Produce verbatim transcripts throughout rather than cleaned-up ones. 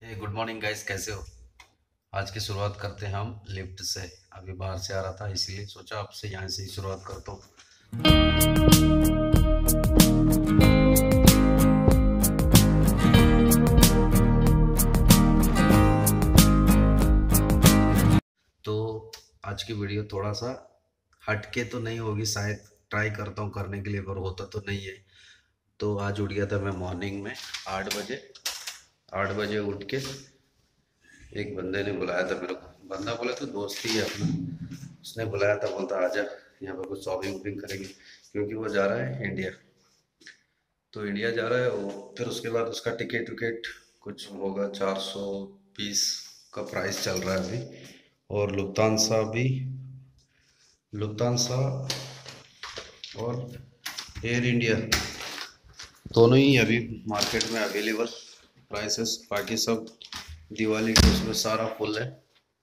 हे good morning guys, कैसे हो। आज की शुरुआत करते हैं हम लिफ्ट से। अभी बाहर से आ रहा था इसीलिए सोचा आपसे यहाँ से ही शुरुआत करता हूँ। तो आज की वीडियो थोड़ा सा हटके तो नहीं होगी, शायद ट्राई करता हूँ करने के लिए, पर होता तो नहीं है। तो आज उठ गया था मैं मॉर्निंग में आठ बजे। आठ बजे उठ के एक बंदे ने बुलाया था मेरे को। बंदा बोला तो दोस्त ही है अपना, उसने बुलाया था, बोलता आजा यहाँ पर कुछ शॉपिंग वॉपिंग करेंगे, क्योंकि वो जा रहा है इंडिया। तो इंडिया जा रहा है वो, फिर उसके बाद उसका टिकट विकेट कुछ होगा, चार सौ बीस का प्राइस चल रहा है अभी। और लुफ्तांसा भी, लुफ्तांसा और एयर इंडिया दोनों ही अभी मार्केट में अवेलेबल प्राइसेस। बाकी सब दिवाली के उसमें सारा फुल है।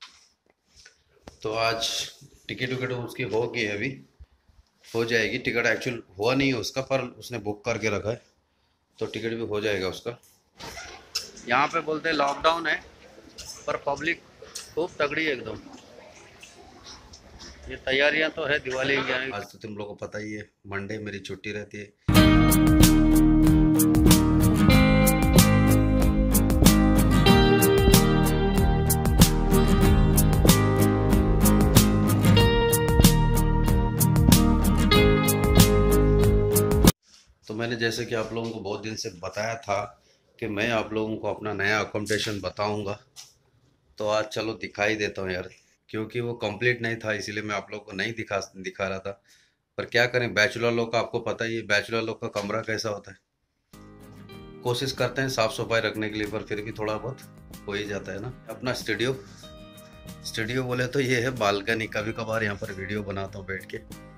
तो आज टिकट विकेट उसकी होगी, अभी हो जाएगी। टिकट एक्चुअल हुआ नहीं है उसका, पर उसने बुक करके रखा है, तो टिकट भी हो जाएगा उसका। यहाँ पे बोलते हैं लॉकडाउन है, पर पब्लिक खूब तगड़ी है एकदम। ये तैयारियां तो है दिवाली की। आज तो तुम लोगों को पता ही है, मंडे मेरी छुट्टी रहती है। तो मैंने जैसे कि आप लोगों को बहुत दिन से बताया था कि मैं आप लोगों को अपना नया अकोमोडेशन बताऊंगा, तो आज चलो दिखाई देता हूँ यार। क्योंकि वो कंप्लीट नहीं था, इसीलिए मैं आप लोगों को नहीं दिखा दिखा रहा था। पर क्या करें, बैचलर लोग का आपको पता ही है, बैचलर लोग का कमरा कैसा होता है। कोशिश करते हैं साफ सफाई रखने के लिए, पर फिर भी थोड़ा बहुत हो ही जाता है ना। अपना स्टूडियो स्टूडियो बोले तो ये है बालकनी। कभी कभार यहाँ पर वीडियो बनाता हूँ बैठ के।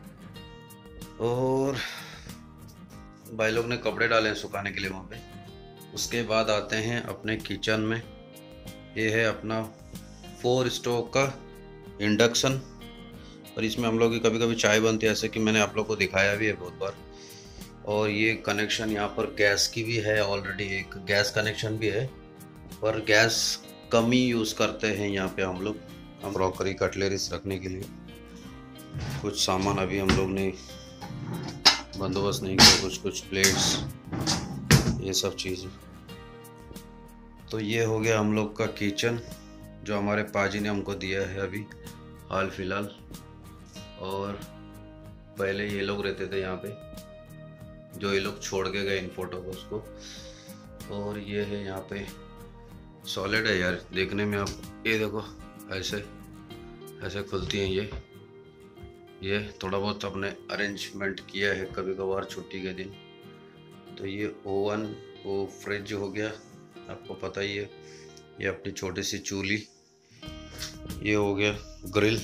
और भाई लोग ने कपड़े डाले हैं सुखाने के लिए वहाँ पे। उसके बाद आते हैं अपने किचन में। ये है अपना फोर स्टोव का इंडक्शन, और इसमें हम लोग की कभी कभी चाय बनती है, ऐसे कि मैंने आप लोग को दिखाया भी है बहुत बार। और ये कनेक्शन यहाँ पर गैस की भी है, ऑलरेडी एक गैस कनेक्शन भी है, पर गैस कम ही यूज़ करते हैं यहाँ पे हम लोग। हम क्रॉकरी कटलेरीज रखने के लिए कुछ सामान अभी हम लोग ने बंदोबस्त नहीं किया, कुछ कुछ प्लेट्स, ये सब चीज़ें। तो ये हो गया हम लोग का किचन, जो हमारे पाजी ने हमको दिया है अभी हाल फिलहाल। और पहले ये लोग रहते थे यहाँ पे, जो ये लोग छोड़ के गए इन फोटो को उसको। और ये है यहाँ पे सॉलिड है यार देखने में। आप ये देखो, ऐसे ऐसे खुलती हैं ये ये थोड़ा बहुत अपने अरेंजमेंट किया है कभी कभार छुट्टी के दिन। तो ये ओवन, वो फ्रिज हो गया, आपको पता ही है। ये अपनी छोटी सी चूल्ही, ये हो गया ग्रिल,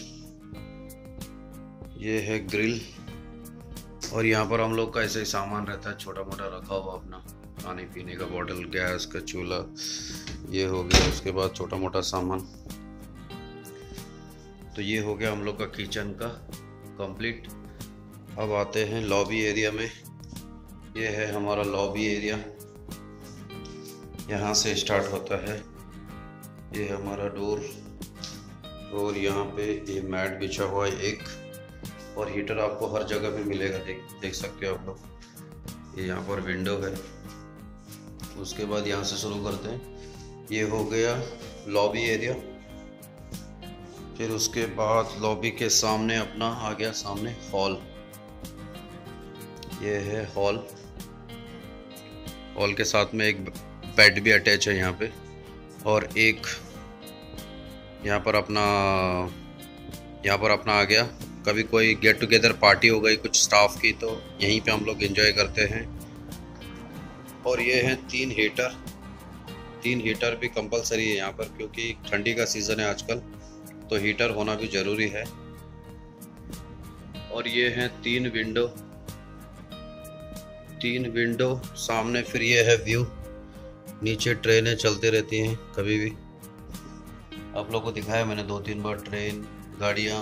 ये है ग्रिल। और यहाँ पर हम लोग का ऐसे ही सामान रहता है छोटा मोटा रखा हुआ, अपना खाने पीने का बॉटल, गैस का चूल्हा, ये हो गया। उसके बाद छोटा मोटा सामान। तो ये हो गया हम लोग का किचन का कंप्लीट। अब आते हैं लॉबी एरिया में। ये है हमारा लॉबी एरिया, यहाँ से स्टार्ट होता है। ये हमारा डोर, और यहाँ पे ये मैट बिछा हुआ है एक, और हीटर आपको हर जगह पे मिलेगा, देख देख सकते हो आप लोग। ये यहाँ पर विंडो है। उसके बाद यहाँ से शुरू करते हैं। ये हो गया लॉबी एरिया। फिर उसके बाद लॉबी के सामने अपना आ गया सामने हॉल। ये है हॉल। हॉल के साथ में एक बेड भी अटैच है यहाँ पे, और एक यहाँ पर अपना यहाँ पर अपना आ गया। कभी कोई गेट टुगेदर पार्टी हो गई कुछ स्टाफ की, तो यहीं पे हम लोग एंजॉय करते हैं। और ये हैं तीन हीटर। तीन हीटर भी कंपलसरी है यहाँ पर, क्योंकि ठंडी का सीज़न है आजकल, तो हीटर होना भी ज़रूरी है। और ये हैं तीन विंडो, तीन विंडो सामने। फिर ये है व्यू, नीचे ट्रेनें चलती रहती हैं कभी भी, आप लोग को दिखाया मैंने दो तीन बार, ट्रेन, गाड़ियाँ।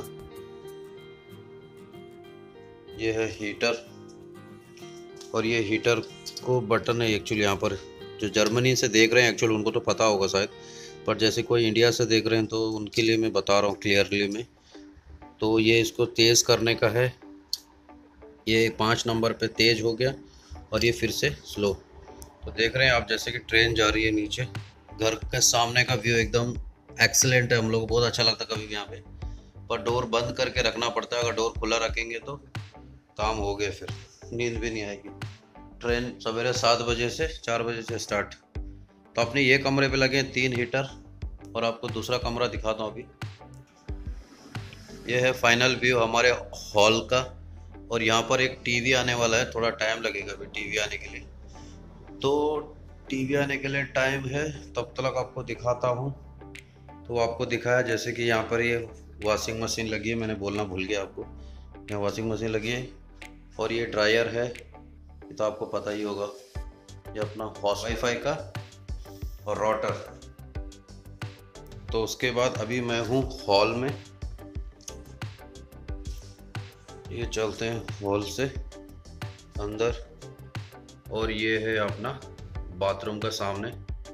ये है हीटर, और ये हीटर को बटन है एक्चुअली यहाँ पर जो जर्मनी से देख रहे हैं एक्चुअल उनको तो पता होगा शायद, पर जैसे कोई इंडिया से देख रहे हैं तो उनके लिए मैं बता रहा हूँ क्लियरली में। तो ये इसको तेज़ करने का है, ये पाँच नंबर पे तेज़ हो गया और ये फिर से स्लो। तो देख रहे हैं आप जैसे कि ट्रेन जा रही है नीचे, घर के सामने का व्यू एकदम एक्सीलेंट है, हम लोग को बहुत अच्छा लगता है कभी भी यहाँ पे। पर डोर बंद करके रखना पड़ता है, अगर डोर खुला रखेंगे तो काम हो गए, फिर नींद भी नहीं आएगी। ट्रेन सवेरे सात बजे से चार बजे से स्टार्ट। तो अपने ये कमरे पे लगे तीन हीटर, और आपको दूसरा कमरा दिखाता हूँ अभी। ये है फाइनल व्यू हमारे हॉल का, और यहाँ पर एक टीवी आने वाला है, थोड़ा टाइम लगेगा अभी टीवी आने के लिए। तो टीवी आने के लिए टाइम है, तब तक आपको दिखाता हूँ। तो आपको दिखाया जैसे कि यहाँ पर ये वॉशिंग मशीन लगी है, मैंने बोलना भूल गया आपको, यहाँ वॉशिंग मशीन लगी है, और ये ड्रायर है, ये तो आपको पता ही होगा। ये अपना वाईफाई का और राउटर। तो उसके बाद अभी मैं हूँ हॉल में, ये चलते हैं हॉल से अंदर, और ये है अपना बाथरूम का सामने।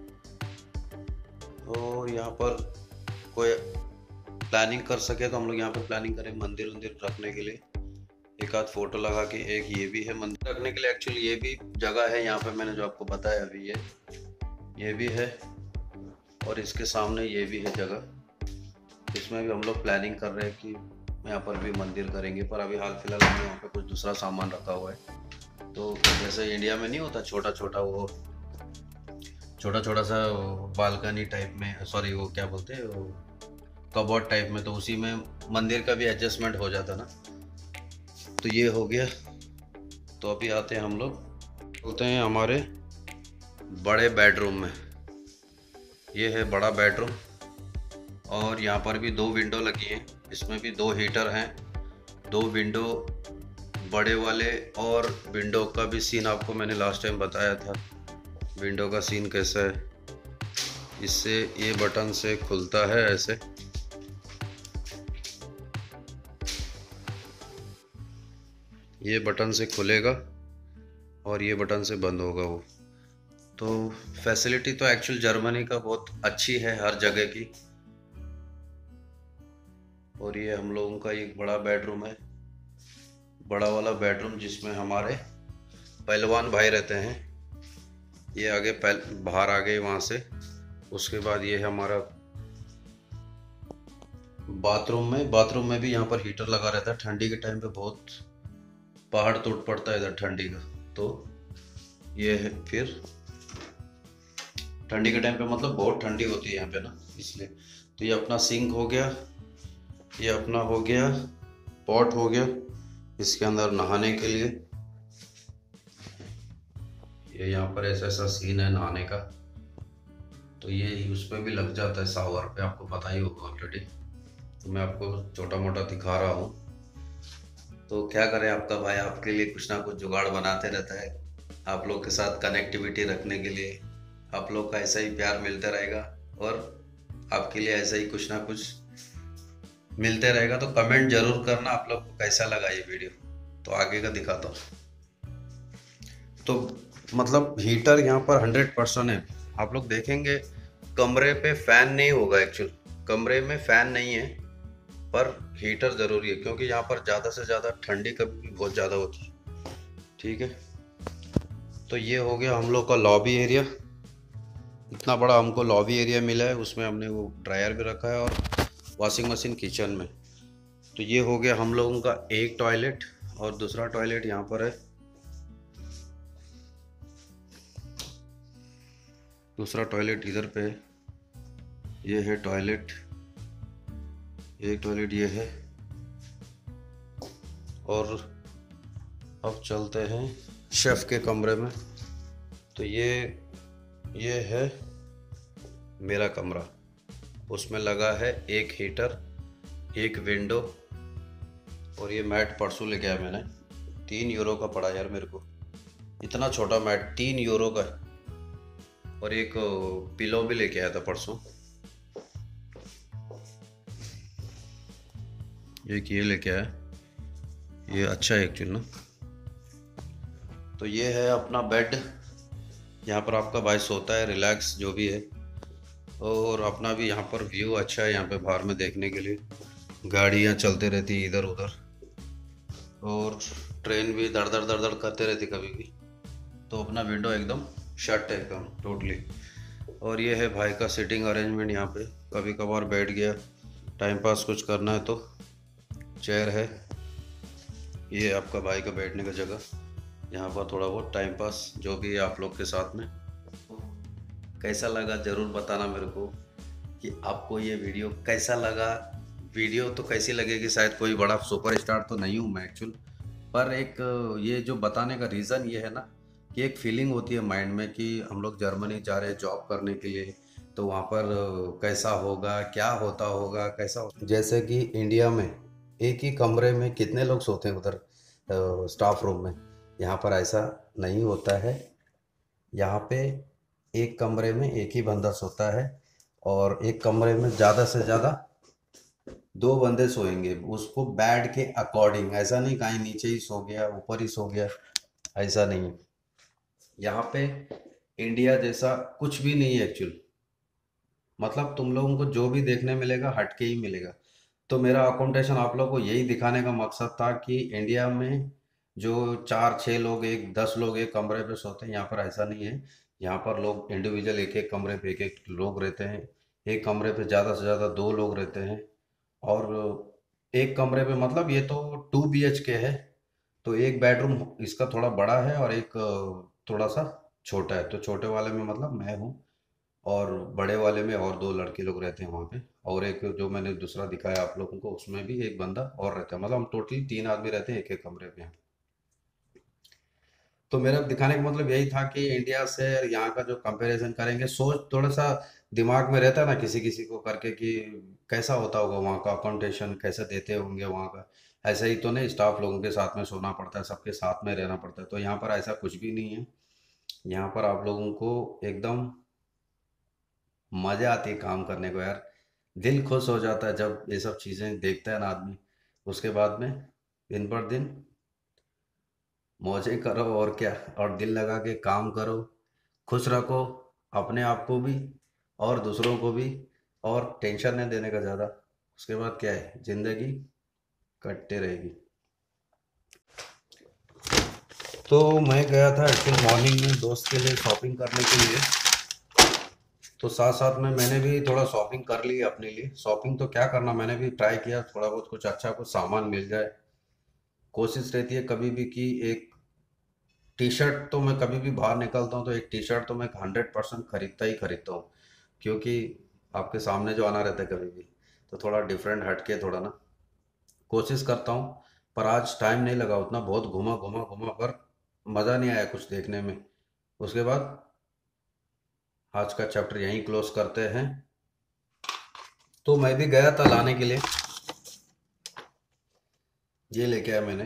तो यहाँ पर कोई प्लानिंग कर सके तो हम लोग यहाँ पे प्लानिंग करें मंदिर वंदिर रखने के लिए, एक आध फोटो लगा के। एक ये भी है मंदिर रखने के लिए, एक्चुअली ये भी जगह है यहाँ पे, मैंने जो आपको बताया अभी, ये ये भी है, और इसके सामने ये भी है जगह। इसमें भी हम लोग प्लानिंग कर रहे हैं कि यहाँ पर भी मंदिर करेंगे, पर अभी हाल फिलहाल हमने यहाँ पे कुछ दूसरा सामान रखा हुआ है। तो जैसे इंडिया में नहीं होता छोटा छोटा, वो छोटा छोटा सा बालकनी टाइप में, सॉरी वो क्या बोलते हैं, वो कबोर्ड टाइप में, तो उसी में मंदिर का भी एडजस्टमेंट हो जाता ना। तो ये हो गया। तो अभी आते हैं हम लोग, बोलते हैं हमारे बड़े बेडरूम में। ये है बड़ा बेडरूम, और यहाँ पर भी दो विंडो लगी हैं, इसमें भी दो हीटर हैं, दो विंडो बड़े वाले। और विंडो का भी सीन आपको मैंने लास्ट टाइम बताया था, विंडो का सीन कैसा है। इससे ये बटन से खुलता है ऐसे, ये बटन से खुलेगा और ये बटन से बंद होगा वो। तो फैसिलिटी तो एक्चुअल जर्मनी का बहुत अच्छी है हर जगह की। और ये हम लोगों का एक बड़ा बेडरूम है, बड़ा वाला बेडरूम, जिसमें हमारे पहलवान भाई रहते हैं। ये आगे पहल बाहर आ गए वहाँ से। उसके बाद ये है हमारा बाथरूम में। बाथरूम में भी यहाँ पर हीटर लगा रहता है, ठंडी के टाइम पे बहुत पहाड़ टूट पड़ता है इधर ठंडी का। तो ये है, फिर ठंडी के टाइम पे मतलब बहुत ठंडी होती है यहाँ पे ना, इसलिए। तो ये अपना सिंक हो गया, ये अपना हो गया पॉट हो गया, इसके अंदर नहाने के लिए। ये यहाँ पर ऐसा ऐसा सीन है नहाने का। तो ये उस पर भी लग जाता है शावर पे, आपको पता ही होगा ऑलरेडी। तो मैं आपको छोटा मोटा दिखा रहा हूँ। तो क्या करें, आपका भाई आपके लिए कुछ ना कुछ जुगाड़ बनाते रहता है, आप लोग के साथ कनेक्टिविटी रखने के लिए। आप लोग का ऐसा ही प्यार मिलता रहेगा, और आपके लिए ऐसा ही कुछ ना कुछ मिलते रहेगा। तो कमेंट जरूर करना आप लोग को कैसा लगा ये वीडियो। तो आगे का दिखाता हूँ। तो मतलब हीटर यहाँ पर हंड्रेड परसेंट है। आप लोग देखेंगे कमरे पे फैन नहीं होगा, एक्चुअल कमरे में फैन नहीं है, पर हीटर ज़रूरी है, क्योंकि यहाँ पर ज़्यादा से ज़्यादा ठंडी कभी भी बहुत ज़्यादा होती है। ठीक है, तो ये हो गया हम लोग का लॉबी एरिया। इतना बड़ा हमको लॉबी एरिया मिला है, उसमें हमने वो ड्रायर भी रखा है और वॉशिंग मशीन किचन में। तो ये हो गया हम लोगों का एक टॉयलेट, और दूसरा टॉयलेट यहाँ पर है। दूसरा टॉयलेट इधर पे है, ये है टॉयलेट, एक टॉयलेट ये है। और अब चलते हैं शेफ़ के कमरे में। तो ये ये है मेरा कमरा, उसमें लगा है एक हीटर, एक विंडो, और ये मैट परसों लेके आया मैंने, तीन यूरो का पड़ा यार मेरे को, इतना छोटा मैट तीन यूरो का। और एक पिलो भी लेके आया था परसों, एक ये लेके आया, ये अच्छा है एक्चुअली ना। तो ये है अपना बेड, यहाँ पर आपका भाई सोता है, रिलैक्स जो भी है। और अपना भी यहाँ पर व्यू अच्छा है, यहाँ पे बाहर में देखने के लिए गाड़ियाँ चलते रहती है इधर उधर, और ट्रेन भी दर दर दर दर करते रहती कभी भी। तो अपना विंडो एकदम शट है एकदम टोटली। और ये है भाई का सिटिंग अरेंजमेंट। यहाँ पे कभी कभार बैठ गया, टाइम पास कुछ करना है तो चेयर है। ये आपका भाई का बैठने का जगह, यहाँ पर थोड़ा बहुत टाइम पास जो भी है आप लोग के साथ में। कैसा लगा ज़रूर बताना मेरे को कि आपको ये वीडियो कैसा लगा। वीडियो तो कैसी लगेगी, शायद कोई बड़ा सुपरस्टार तो नहीं हूँ मैं एक्चुअल, पर एक ये जो बताने का रीज़न ये है ना कि एक फीलिंग होती है माइंड में कि हम लोग जर्मनी जा रहे हैं जॉब करने के लिए, तो वहाँ पर कैसा होगा, क्या होता होगा, कैसा होगा। जैसे कि इंडिया में एक ही कमरे में कितने लोग सोते हैं उधर स्टाफ रूम में, यहाँ पर ऐसा नहीं होता है। यहाँ पे एक कमरे में एक ही बंदा सोता है, और एक कमरे में ज़्यादा से ज़्यादा दो बंदे सोएंगे, उसको बेड के अकॉर्डिंग। ऐसा नहीं कहीं नीचे ही सो गया ऊपर ही सो गया, ऐसा नहीं। यहाँ पे इंडिया जैसा कुछ भी नहीं है एक्चुअल। मतलब तुम लोगों को जो भी देखने मिलेगा हटके ही मिलेगा। तो मेरा अकाउंटेशन आप लोगों को यही दिखाने का मकसद था कि इंडिया में जो चार छः लोग एक दस लोग एक कमरे पे सोते हैं, यहाँ पर ऐसा नहीं है। यहाँ पर लोग इंडिविजुअल एक एक कमरे पे एक एक लोग रहते हैं। एक कमरे पे ज़्यादा से ज़्यादा दो लोग रहते हैं। और एक कमरे पे मतलब ये तो टू बी एच के है, तो एक बेडरूम इसका थोड़ा बड़ा है और एक थोड़ा सा छोटा है। तो छोटे वाले में मतलब मैं हूँ, और बड़े वाले में और दो लड़के लोग रहते हैं वहाँ पे। और एक जो मैंने दूसरा दिखाया आप लोगों को उसमें भी एक बंदा और रहता है, मतलब हम टोटली तीन आदमी रहते हैं एक एक कमरे पे। तो मेरा दिखाने का मतलब यही था कि इंडिया से यहाँ का जो कंपैरिजन करेंगे, सोच थोड़ा सा दिमाग में रहता है ना किसी किसी को करके कि कैसा होता होगा वहाँ का अकाउंटेशन, कैसे देते होंगे वहाँ का। ऐसा ही तो नहीं, स्टाफ लोगों के साथ में सोना पड़ता है, सबके साथ में रहना पड़ता है। तो यहाँ पर ऐसा कुछ भी नहीं है। यहाँ पर आप लोगों को एकदम मज़ा आती है काम करने को यार। दिल खुश हो जाता है जब ये सब चीज़ें देखता है ना आदमी। उसके बाद में दिन पर दिन मौजें करो और क्या, और दिल लगा के काम करो, खुश रखो अपने आप को भी और दूसरों को भी, और टेंशन नहीं देने का ज़्यादा। उसके बाद क्या है, ज़िंदगी कटते रहेगी। तो मैं गया था एक्चुअल मॉर्निंग में दोस्त के लिए शॉपिंग करने के लिए। तो साथ साथ में मैंने भी थोड़ा शॉपिंग कर ली अपने लिए। शॉपिंग तो क्या करना, मैंने भी ट्राई किया थोड़ा बहुत कुछ अच्छा कुछ सामान मिल जाए। कोशिश रहती है कभी भी कि एक टी शर्ट तो मैं कभी भी बाहर निकलता हूँ तो एक टी शर्ट तो मैं हंड्रेड परसेंट खरीदता ही खरीदता हूँ, क्योंकि आपके सामने जो आना रहता है कभी भी, तो थोड़ा डिफरेंट हटके थोड़ा ना कोशिश करता हूँ। पर आज टाइम नहीं लगा उतना, बहुत घुमा घुमा घुमा पर मज़ा नहीं आया कुछ देखने में। उसके बाद आज का चैप्टर यहीं क्लोज करते हैं। तो मैं भी गया था लाने के लिए, ये लेके आया मैंने।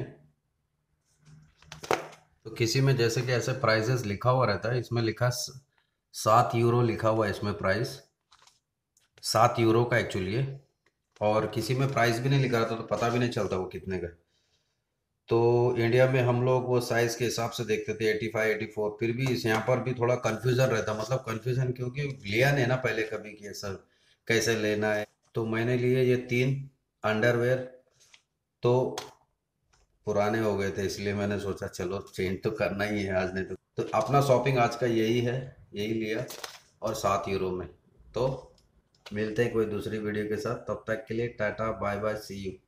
तो किसी में जैसे कि ऐसे प्राइजेस लिखा हुआ रहता है, इसमें लिखा सात यूरो लिखा हुआ है इसमें प्राइस, सात यूरो का एक्चुअली है। और किसी में प्राइस भी नहीं लिखा रहता तो पता भी नहीं चलता वो कितने का। तो इंडिया में हम लोग वो साइज़ के हिसाब से देखते थे एटी फाइव एटी फोर, फिर भी इस यहाँ पर भी थोड़ा कन्फ्यूज़न रहता, मतलब कन्फ्यूज़न क्योंकि लिया नहीं ना पहले कभी कि सर कैसे लेना है। तो मैंने लिए ये तीन अंडरवेयर, तो पुराने हो गए थे इसलिए मैंने सोचा चलो चेंज तो करना ही है आज, नहीं तो तो अपना शॉपिंग आज का यही है, यही लिया और सात यूरो में। तो मिलते हैं कोई दूसरी वीडियो के साथ, तब तक के लिए tata bye bye see you.